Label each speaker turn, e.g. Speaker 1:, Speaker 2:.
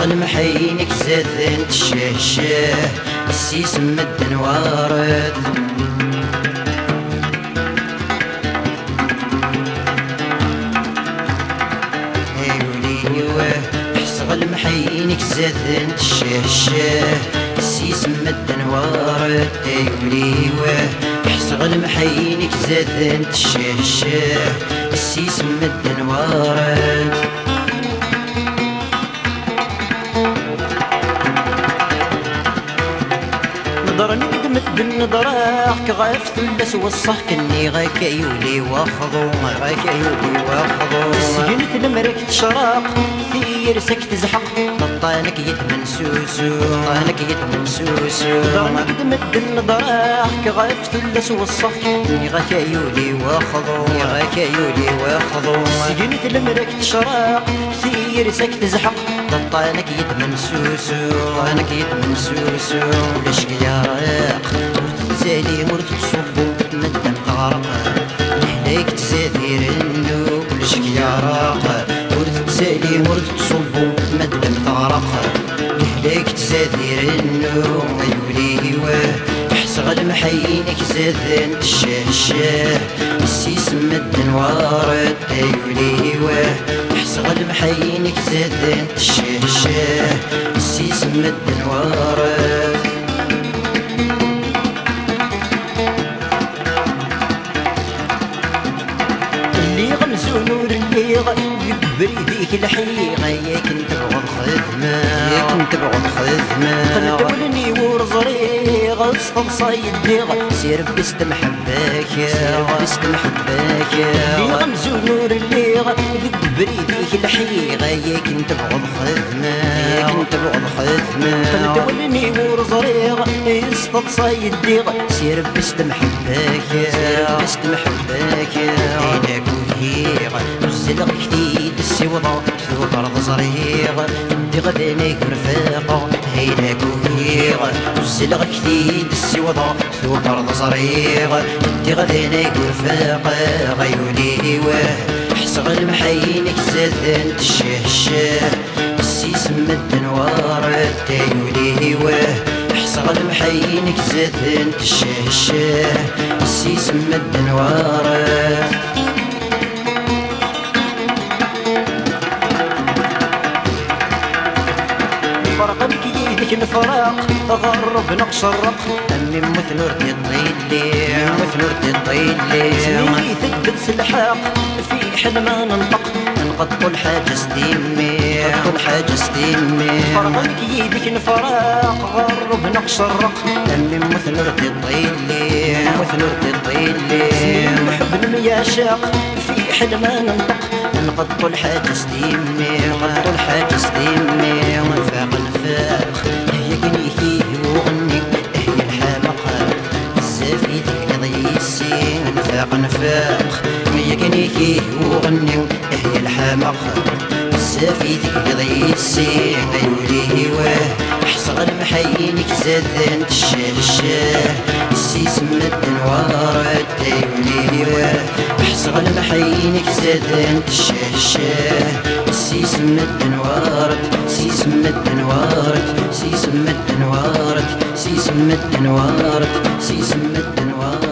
Speaker 1: حصغل محينك زاد الشاشة السيس مدن وارد حصغل محينك زاد الشاشة السيس مدن وارد ايوليوه حصغل محينك زاد الشاشة السيس مدن وارد نظرني قدمت بالنظرة كغاف ثلث وصح كني غاك يولي واخضو غاك يولي واخضو سجنت المرك تشراق ثير سكت زحق طانك يتمن سوسو طانك يتمن سوسو نظرني قدمت بالنظرة كغاف ثلث وصح كني غاك يولي واخضو غاك يولي واخضو سجنت المرك تشراق ثير سكت زحق طانك يتمن سوسو طانك يتمن سوسو ولشك يا راق ورتزالي ورتصبو مدام تغرق لحناك تزادير النو ولشك يا راق ورتزالي ورتصبو مدام تغرق لحناك تزادير النو ايولي واه حصغل محينك زادن الشاشة السيس مدن وارد ايولي واه حصغل محينك زادن الشاشة السيس مدن وارد اللي غمزو نور اللي بريديك الحقيقة ياك نتبعو الخدمة ياك نتبعو الخدمة قلبوني ورزري غصت صايد ديغ سير بست محباك بست محباك اللي غمزو نور اللي بريديك الحقيقة ياك نتبعو الخدمة ياك نتبعو الخدمة قلبوني ورزري غصت صايد ديغ سير بست محباك بست محباك هيناك وهيغ وزلغ كثيد السوضة ثو طرد صريغ دي غدنيك رفاقة هيناك وهيغ وزلغ كثيد السوضة ثو طرد صريغ دي غدنيك رفاقة غيولي واه حصغل محينك زادن الشاشة السيس مدن وارد تيولي واه حصغل محينك زادن الشاشة السيس مدن وارد فرقك يدك الفراق غرب نقش الرق أمي مثل ورد الطيلي مثل ورد الطيلي سميني ثقل سلحاق في حلم ننطق نقطع الحاجة ستيمي نقطع الحاجة ستيمي فرقك يدك الفراق غرب نقش الرق أمي مثل ورد الطيلي مثل ورد الطيلي سميني محب المياشاق في حلم ننطق نقطع الحاجة ستيمي نقطع الحاجة ستيمي ونفاق نفاق هي كنيكي وغني هي الحلقة الزافي تقضي السين نفاق نفاق هي كنيكي وغني هي الحلقة الزافي تقضي السين ايولي واه حصغل محينك زادن الشاشة السيس مدن وارد ايولي واه حصغل محينك زادن الشاشة السيس مدن وارد سيس مدن وارد سيس مدن وارد سيس مدن وارد سيس مدن وارد